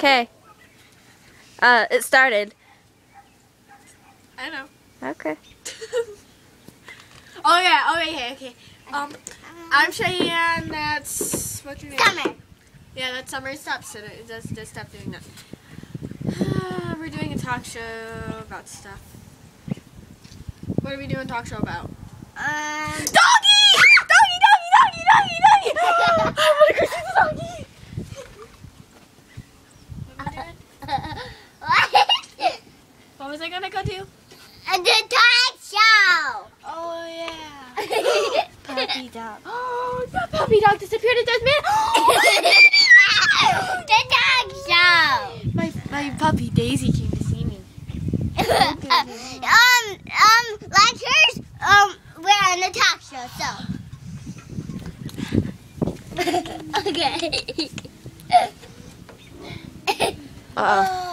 Okay. It started. I know. Okay. Oh yeah, okay. I'm Cheyenne, that's, what's your name? Summer. Yeah, that's Summer. Stop doing that. We're doing a talk show about stuff. What are we doing a talk show about? Doggy! Doggy! I wanna go see the doggy! What am I doing? What was I gonna go do? The talk show. Oh yeah. Puppy dog. Oh, the puppy dog disappeared. It does The talk show. My puppy Daisy came to see me. Like hers, we're on the talk show, so. Okay. Uh-oh.